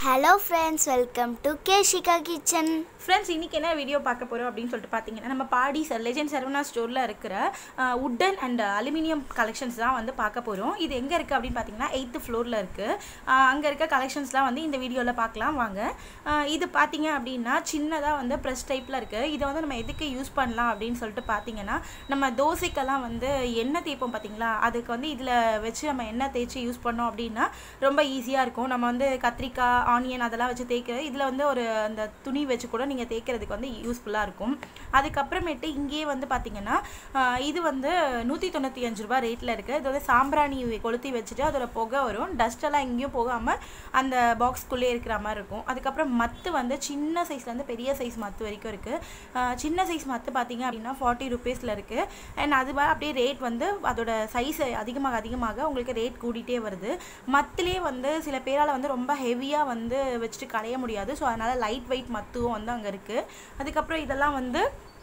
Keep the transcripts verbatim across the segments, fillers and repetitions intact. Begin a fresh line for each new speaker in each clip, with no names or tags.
Hello friends, welcome to Keshika Kitchen.
Friends, இன்னைக்கு என்ன video பார்க்க போறோம் அப்படினு சொல்லிட்டு பாத்தீங்கன்னா நம்ம பாடி லெஜெண்ட் சரவணா ஸ்டோர்ல இருக்கிற வுடன் அண்ட் அலுமினியம் கலெக்ஷன்ஸ் தான் வந்து பார்க்க போறோம். இது எங்க இருக்கு அப்படினு பாத்தீங்கன்னா எய்த் ஃப்ளோர்ல இருக்கு. அங்க இருக்க கலெக்ஷன்ஸ்லாம் வந்து இந்த வீடியோல பார்க்கலாம் வாங்க. இது பாத்தீங்க அப்படினா சின்னதா வந்து பிரஸ் டைப்ல இருக்கு. இத வந்து நம்ம எதுக்கு யூஸ் பண்ணலாம் அப்படினு சொல்லிட்டு பாத்தீங்கன்னா நம்ம தோசைக்கெல்லாம் வந்து எண்ணெய் தேய்ப்போம் பாத்தீங்களா, அதுக்கு வந்து இதுல வச்சு நம்ம எண்ணெய் தேய்ச்சி யூஸ் பண்ணோம் அப்படினா ரொம்ப ஈஸியா இருக்கும். நம்ம வந்து கத்திரிக்காய் ஆனியன் அதெல்லாம் வச்சு தேய்க்க இதுல வந்து ஒரு அந்த துணி வச்சு கூட நீங்க தேய்க்கிறதுக்கு வந்து யூஸ்ஃபுல்லா இருக்கும். அதுக்கு அப்புறமேட்டு இங்கே வந்து பாத்தீங்கன்னா இது வந்து நூற்றி தொண்ணூற்றி ஐந்து ரூபாய் ரேட்ல இருக்கு. இது வந்து சாம்பிராணி கொளுத்தி வச்சுட்டு அதோட புகை வரும். டஸ்ட் எல்லாம் எங்கேயும் போகாம அந்த பாக்ஸ்க்குள்ளே இருக்கிற மாதிரி இருக்கும். அதுக்கப்புறம் மத்து வந்து சின்ன சைஸ்ல இருந்து பெரிய சைஸ் மத்து வரைக்கும் இருக்கு. சின்ன சைஸ் மத்து பாத்தீங்க அப்படின்னா ஃபார்ட்டி ருபீஸ்ல இருக்கு. அண்ட் அது அப்படியே ரேட் வந்து அதோட சைஸ் அதிகமாக அதிகமாக உங்களுக்கு ரேட் கூடிட்டே வருது. மத்துலேயே வந்து சில பேரால வந்து ரொம்ப ஹெவியா வந்து வச்சுட்டு களைய முடியாது. ஸோ அதனால லைட் வெயிட் மத்துவும் வந்து அங்கே இருக்கு. அதுக்கப்புறம் இதெல்லாம் வந்து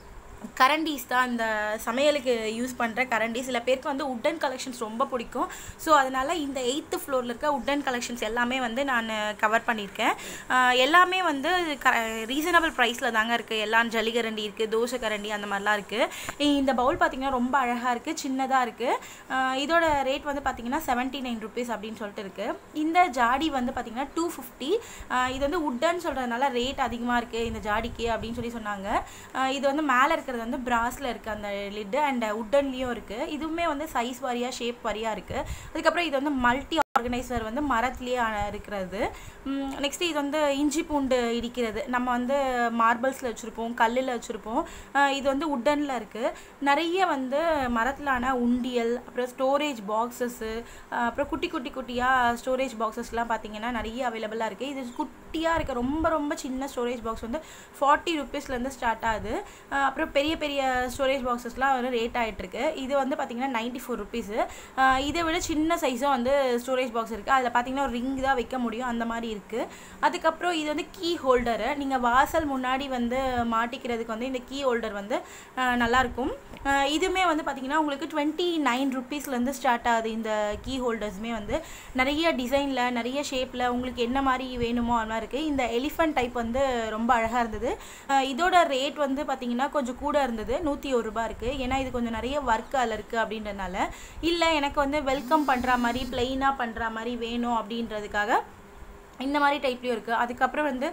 கரண்டிஸ் தான், இந்த சமையலுக்கு யூஸ் பண்ணுற கரண்டி. சில பேருக்கு வந்து உட்டன் கலெக்ஷன்ஸ் ரொம்ப பிடிக்கும். ஸோ அதனால் இந்த எயித்து ஃப்ளோரில் இருக்க உட்டன் கலெக்ஷன்ஸ் எல்லாமே வந்து நான் கவர் பண்ணியிருக்கேன். எல்லாமே வந்து க ரீசனபிள் ப்ரைஸில் தாங்க இருக்குது. எல்லாம் ஜல்லிகரண்டி இருக்குது, தோசை கரண்டி அந்த மாதிரிலாம் இருக்குது. இந்த பவுல் பார்த்திங்கன்னா ரொம்ப அழகாக இருக்குது, சின்னதாக இருக்குது. இதோட ரேட் வந்து பார்த்திங்கன்னா செவன்ட்டி நைன் ருபீஸ் அப்படின்னு சொல்லிட்டு இருக்குது. இந்த ஜாடி வந்து பார்த்திங்கன்னா டூ ஃபிஃப்டி. இது வந்து உட்டன் சொல்கிறதுனால ரேட் அதிகமாக இருக்குது இந்த ஜாடிக்கு அப்படின்னு சொல்லி சொன்னாங்க. இது வந்து மேலே இருக்க வந்து பிராஸ்ல இருக்கு அந்த லிட் அண்ட் உட்டன்லயும் இருக்கு. இதுவுமே வந்து சைஸ் வாரியா ஷேப் வாரியா இருக்கு. அதுக்கப்புறம் இது வந்து மல்டி ஆர்கனைசர் வந்து மரத்துலேயே இருக்கிறது. நெக்ஸ்ட் இது வந்து இஞ்சி பூண்டு இடிக்கிறது. நம்ம வந்து மார்பிள்ஸில் வச்சுருப்போம், கல்லில் வச்சுருப்போம். இது வந்து உட்டனில் இருக்குது. நிறைய வந்து மரத்திலான உண்டியல், அப்புறம் ஸ்டோரேஜ் பாக்ஸஸ்ஸு, அப்புறம் குட்டி குட்டி குட்டியாக ஸ்டோரேஜ் பாக்ஸஸ்லாம் பார்த்தீங்கன்னா நிறைய அவைலபிளாக இருக்குது. இது குட்டியாக இருக்க ரொம்ப ரொம்ப சின்ன ஸ்டோரேஜ் பாக்ஸ் வந்து ஃபார்ட்டி ருபீஸ்லேருந்து ஸ்டார்ட் ஆகுது. அப்புறம் பெரிய பெரிய ஸ்டோரேஜ் பாக்ஸஸ்லாம் வந்து ரேட் ஆகிட்டுருக்கு. இது வந்து பார்த்தீங்கன்னா நைன்ட்டி ஃபோர் ருபீஸு. இதை விட சின்ன சைஸும் வந்து ஸ்டோரேஜ் பாக்ஸ் இருக்குது. அதில் பார்த்தீங்கன்னா ஒரு ரிங் தான் வைக்க முடியும், அந்த மாதிரி இருக்குது. அதுக்கப்புறம் இது வந்து கீ ஹோல்டரு. நீங்கள் வாசல் முன்னாடி வந்து மாட்டிக்கிறதுக்கு வந்து இந்த கீ ஹோல்டர் வந்து நல்லாயிருக்கும். இதுவுமே வந்து பார்த்திங்கன்னா உங்களுக்கு டுவெண்ட்டி நைன் ருபீஸ்லேருந்து ஸ்டார்ட் ஆகுது. இந்த கீ ஹோல்டர்ஸுமே வந்து நிறைய டிசைனில் நிறைய ஷேப்பில் உங்களுக்கு என்ன மாதிரி வேணுமோ அது மாதிரி இருக்குது. இந்த எலிஃபண்ட் டைப் வந்து ரொம்ப அழகாக இருந்தது. இதோட ரேட் வந்து பார்த்திங்கன்னா கொஞ்சம் கூட இருந்தது, நூற்றி ஒரு ரூபா இருக்குது. ஏன்னா இது கொஞ்சம் நிறைய ஒர்க் அதில் இருக்குது அப்படின்றதுனால. இல்லை எனக்கு வந்து வெல்கம் பண்ணுற மாதிரி பிளெயினாக பண்ணுற மாதிரி வேணும் அப்படின்றதுக்காக இந்த மாதிரி டைப்லேயும் இருக்குது. அதுக்கப்புறம் வந்து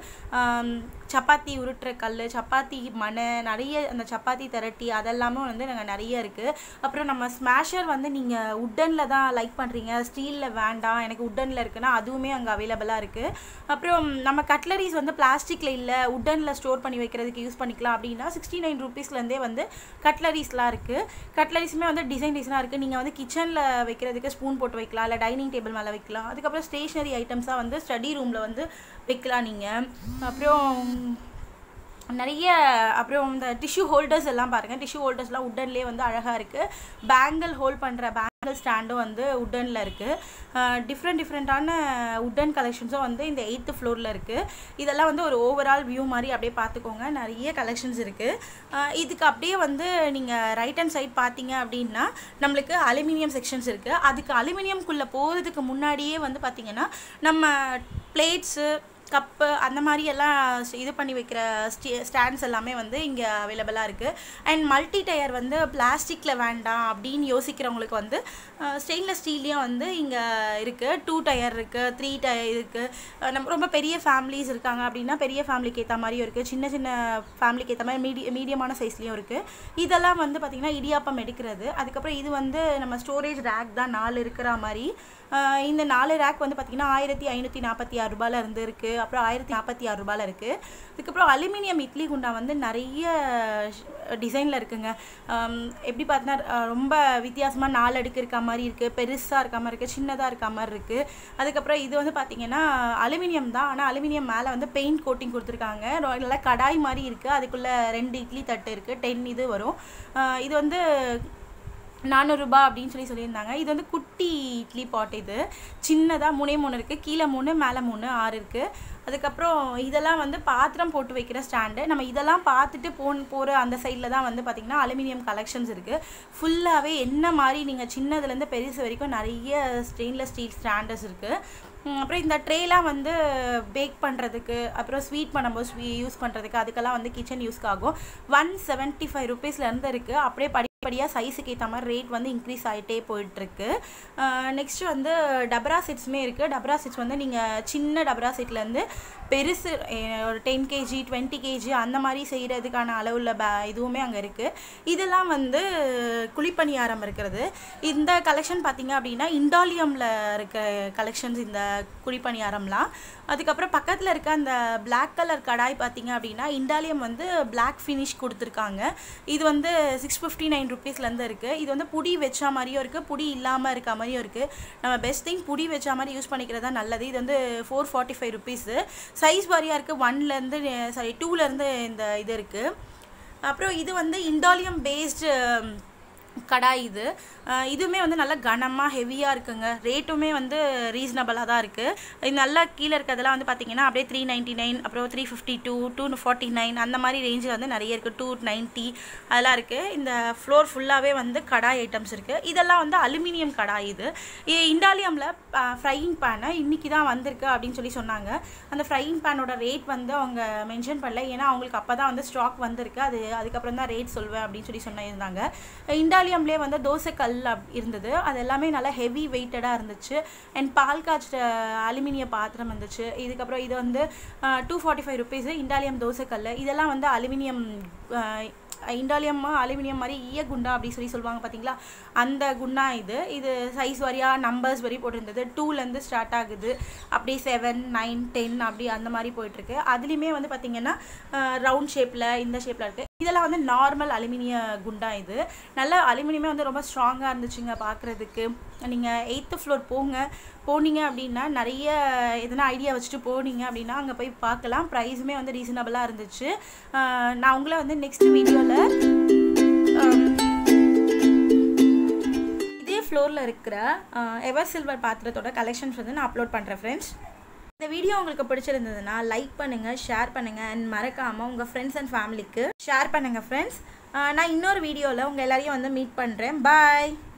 சப்பாத்தி உருட்டுற கல், சப்பாத்தி மணை, நிறைய அந்த சப்பாத்தி திரட்டி அதெல்லாமே வந்து நாங்கள் நிறைய இருக்குது. அப்புறம் நம்ம ஸ்மாஷர் வந்து நீங்கள் உட்டனில் தான் லைக் பண்ணுறீங்க, ஸ்டீலில் வேண்டாம் எனக்கு உட்டனில் இருக்குன்னா அதுவுமே அங்கே அவைலபிளாக இருக்குது. அப்புறம் நம்ம கட்லரிஸ் வந்து பிளாஸ்டிக்கில் இல்லை உட்டனில் ஸ்டோர் பண்ணி வைக்கிறதுக்கு யூஸ் பண்ணிக்கலாம் அப்படின்னா சிக்ஸ்டி நைன் ருபீஸ்லேருந்தே வந்து கட்லரிஸ்லாம் இருக்குது. கட்லரிஸுமே வந்து டிசைன் டிசைனாக இருக்குது. நீங்கள் வந்து கிச்சனில் வைக்கிறதுக்கு ஸ்பூன் போட்டு வைக்கலாம், இல்லை டைனிங் டேபிள் மேலே வைக்கலாம். அதுக்கப்புறம் ஸ்டேஷ்னரி ஐட்டம்ஸாக வந்து ஸ்டடி ரூமில் வந்து வைக்கலாம் நீங்கள். அப்புறம் நிறைய அப்புறம் இந்த டிஷ்யூ ஹோல்டர்ஸ் எல்லாம் பாருங்கள். டிஷ்யூ ஹோல்டர்ஸ்லாம் உட்டன்லேயே வந்து அழகாக இருக்குது. பேங்கிள் ஹோல்ட் பண்ணுற பேங்கிள் ஸ்டாண்டும் வந்து உட்டனில் இருக்குது. டிஃப்ரெண்ட் டிஃப்ரெண்ட்டான உட்டன் கலெக்ஷன்ஸும் வந்து இந்த எயித்து ஃப்ளோரில் இருக்குது. இதெல்லாம் வந்து ஒரு ஓவரால் வியூ மாதிரி அப்படியே பார்த்துக்கோங்க. நிறைய கலெக்ஷன்ஸ் இருக்குது. இதுக்கு அப்படியே வந்து நீங்கள் ரைட் ஹேண்ட் சைட் பார்த்தீங்க அப்படின்னா நம்மளுக்கு அலுமினியம் செக்ஷன்ஸ் இருக்குது. அதுக்கு அலுமினியம்குள்ளே போகிறதுக்கு முன்னாடியே வந்து பார்த்திங்கன்னா நம்ம பிளேட்ஸு கப்பு அந்த மாதிரி எல்லாம் இது பண்ணி வைக்கிற ஸ்டே ஸ்டாண்ட்ஸ் எல்லாமே வந்து இங்கே அவைலபிளாக இருக்குது. அண்ட் மல்டி டயர் வந்து பிளாஸ்டிக்கில் வேண்டாம் அப்படின்னு யோசிக்கிறவங்களுக்கு வந்து ஸ்டெயின்லெஸ் ஸ்டீல்லையும் வந்து இங்கே இருக்குது. டூ டயர் இருக்குது, த்ரீ டயர் இருக்குது. நம்ம ரொம்ப பெரிய ஃபேமிலிஸ் இருக்காங்க அப்படின்னா பெரிய ஃபேமிலிக்கு ஏற்ற மாதிரியும் இருக்குது, சின்ன சின்ன ஃபேமிலிக்கு ஏற்ற மாதிரி மீடி மீடியமான சைஸ்லேயும் இருக்குது. இதெல்லாம் வந்து பார்த்திங்கன்னா இடியாப்பம் எடுக்கிறது. அதுக்கப்புறம் இது வந்து நம்ம ஸ்டோரேஜ் ரேக் தான் நாலு இருக்கிற மாதிரி. இந்த நாலு ரேக் வந்து பார்த்திங்கன்னா ஆயிரத்தி ஐநூற்றி நாற்பத்தி ஆறு ரூபாயில் இருந்து இருக்குது. அப்புறம் ஆயிரத்தி நாற்பத்தி ஆறு ரூபாயில் இருக்குது. அதுக்கப்புறம் அலுமினியம் இட்லி குண்டா வந்து நிறைய டிசைனில் இருக்குங்க. எப்படி பார்த்தீங்கன்னா ரொம்ப வித்தியாசமாக நாலு அடுக்கு இருக்க மாதிரி இருக்குது, பெருசாக இருக்க மாதிரி இருக்குது, சின்னதாக இருக்க மாதிரி இருக்குது. அதுக்கப்புறம் இது வந்து பார்த்திங்கன்னா அலுமினியம் தான், ஆனால் அலுமினியம் மேலே வந்து பெயிண்ட் கோட்டிங் கொடுத்துருக்காங்க. நல்லா கடாய் மாதிரி இருக்குது. அதுக்குள்ளே ரெண்டு இட்லி தட்டு இருக்குது, டென் இது வரும். இது வந்து நானூறுரூபா அப்படின்னு சொல்லி சொல்லியிருந்தாங்க. இது வந்து குட்டி இட்லி பாட். இது சின்னதாக மூணே மூணு இருக்குது, கீழே மூணு மேலே மூணு ஆறு இருக்குது. அதுக்கப்புறம் இதெல்லாம் வந்து பாத்திரம் போட்டு வைக்கிற ஸ்டாண்டு. நம்ம இதெல்லாம் பார்த்துட்டு போன் போகிற அந்த சைடில் தான் வந்து பார்த்திங்கன்னா அலுமினியம் கலெக்ஷன்ஸ் இருக்குது. ஃபுல்லாகவே என்ன மாதிரி நீங்கள் சின்னதுலேருந்து பெருசு வரைக்கும் நிறைய ஸ்டெயின்லெஸ் ஸ்டீல் ஸ்டாண்டர்ஸ் இருக்குது. அப்புறம் இந்த ட்ரேலாம் வந்து பேக் பண்ணுறதுக்கு அப்புறம் ஸ்வீட் பண்ணும்போது ஸ்வீ யூஸ் பண்ணுறதுக்கு அதுக்கெல்லாம் வந்து கிச்சன் யூஸ்க்கு ஆகும். ஒன் செவன்ட்டி ஃபைவ் ருபீஸ்லேருந்து இருக்குது. அப்படியே படி படியாக சைஸுக்கு ஏற்ற மாதிரி ரேட் வந்து இன்க்ரீஸ் ஆகிட்டே போயிட்டுருக்கு. நெக்ஸ்ட்டு வந்து டபரா செட்ஸுமே இருக்குது. டபரா செட்ஸ் வந்து நீங்கள் சின்ன டபரா செட்லேருந்து பெருசு ஒரு டென் கேஜி டுவெண்ட்டி கேஜி அந்த மாதிரி செய்கிறதுக்கான அளவுள்ள பே இதுவுமே அங்கே இருக்குது. இதெல்லாம் வந்து குழிப்பணியாரம் இருக்கிறது. இந்த கலெக்ஷன் பார்த்திங்க அப்படின்னா இண்டாலியமில் இருக்க கலெக்ஷன்ஸ் இந்த குழிப்பணியாரம்லாம். அதுக்கப்புறம் பக்கத்தில் இருக்க அந்த பிளாக் கலர் கடாய் பார்த்திங்க அப்படின்னா இண்டாலியம் வந்து பிளாக் ஃபினிஷ் கொடுத்துருக்காங்க. இது வந்து சிக்ஸ் ஃபிஃப்டி நைன் ருபீஸ்லேருந்து இருக்குது. இது வந்து புடி வச்சா மாதிரியும் இருக்குது, புடி இல்லாமல் இருக்க மாதிரியும் இருக்குது. நம்ம பெஸ்ட் திங் புடி வச்சா மாதிரி யூஸ் பண்ணிக்கிறது தான் நல்லது. இது வந்து four forty five rupees. Size வாரியாக இருக்குது. ஒன்லேருந்து சாரி டூலேருந்து இந்த இது இருக்குது. அப்புறம் இது வந்து இண்டாலியம் பேஸ்டு கடாய். இது இதுவுமே வந்து நல்லா கனமாக ஹெவியாக இருக்குங்க. ரேட்டுமே வந்து ரீசனபிளாக தான் இருக்குது. இது நல்லா கீழே இருக்கிறதெல்லாம் வந்து பார்த்திங்கன்னா அப்படியே த்ரீ நைன்ட்டி நைன் அப்புறம் three fifty two two forty nine அந்த மாதிரி ரேஞ்சில் வந்து நிறைய இருக்குது. டூ நைன்ட்டி அதெல்லாம் இருக்குது. இந்த ஃப்ளோர் ஃபுல்லாகவே வந்து கடாய் ஐட்டம்ஸ் இருக்குது. இதெல்லாம் வந்து அலுமினியம் கடாய். இது இண்டாலியமில் ஃப்ரையிங் பேனு இன்றைக்கி தான் வந்திருக்கு அப்படின்னு சொல்லி சொன்னாங்க. அந்த ஃப்ரையிங் பேனோட ரேட் வந்து அவங்க மென்ஷன் பண்ணல. ஏன்னா அவங்களுக்கு அப்போ தான் வந்து ஸ்டாக் வந்திருக்கு. அது அதுக்கப்புறம் தான் ரேட் சொல்வேன் அப்படின்னு சொல்லி சொன்னிருந்தாங்க. இண்டாலியம்லேயே வந்து தோசை கல் இருந்தது. அது எல்லாமே நல்லா ஹெவி வெயிட்டடாக இருந்துச்சு. அண்ட் பால் காய்ச்ச அலுமினிய பாத்திரம் இருந்துச்சு. இதுக்கப்புறம் இது வந்து two forty five rupees Indalium dosa கல். இதெல்லாம் வந்து அலுமினியம் இண்டாலியம் அலுமினியம் மாதிரி ஈய குண்டா அப்படி சொல்லி சொல்லுவாங்க பார்த்தீங்களா, அந்த குண்டா இது. இது சைஸ் வரியாக நம்பர்ஸ் வரி போட்டிருந்தது. டூலேருந்து ஸ்டார்ட் ஆகுது. அப்படி செவன் நைன் டென் அப்படி அந்த மாதிரி போயிட்டுருக்கு. அதுலேயுமே வந்து பார்த்திங்கன்னா ரவுண்ட் ஷேப்பில் இந்த ஷேப்பில் இருக்குது. இதெல்லாம் வந்து நார்மல் அலுமினிய குண்டா. இது நல்ல அலுமினியமே வந்து ரொம்ப ஸ்ட்ராங்காக இருந்துச்சுங்க பார்க்குறதுக்கு. நீங்கள் எயித்து ஃப்ளோர் போங்க, போனீங்க அப்படின்னா நிறைய எதனா ஐடியா வச்சுட்டு போனீங்க அப்படின்னா அங்கே போய் பார்க்கலாம். ப்ரைஸுமே வந்து ரீசனபிளாக இருந்துச்சு. நான் உங்களை வந்து நெக்ஸ்ட் வீடியோவில் இதே ஃப்ளோரில் இருக்கிற எவர் சில்வர் பாத்திரத்தோட கலெக்ஷன்ஸ் வந்து நான் அப்லோட் பண்ணுறேன் ஃப்ரெண்ட்ஸ். இந்த வீடியோ உங்களுக்கு பிடிச்சிருந்ததுன்னா லைக் பண்ணுங்கள், ஷேர் பண்ணுங்கள் அண்ட் மறக்காமல் உங்கள் ஃப்ரெண்ட்ஸ் அண்ட் ஃபேமிலிக்கு ஷேர் பண்ணுங்கள் ஃப்ரெண்ட்ஸ். நான் இன்னொரு வீடியோவில் உங்கள் எல்லாரையும் வந்து மீட் பண்ணுறேன். பாய்.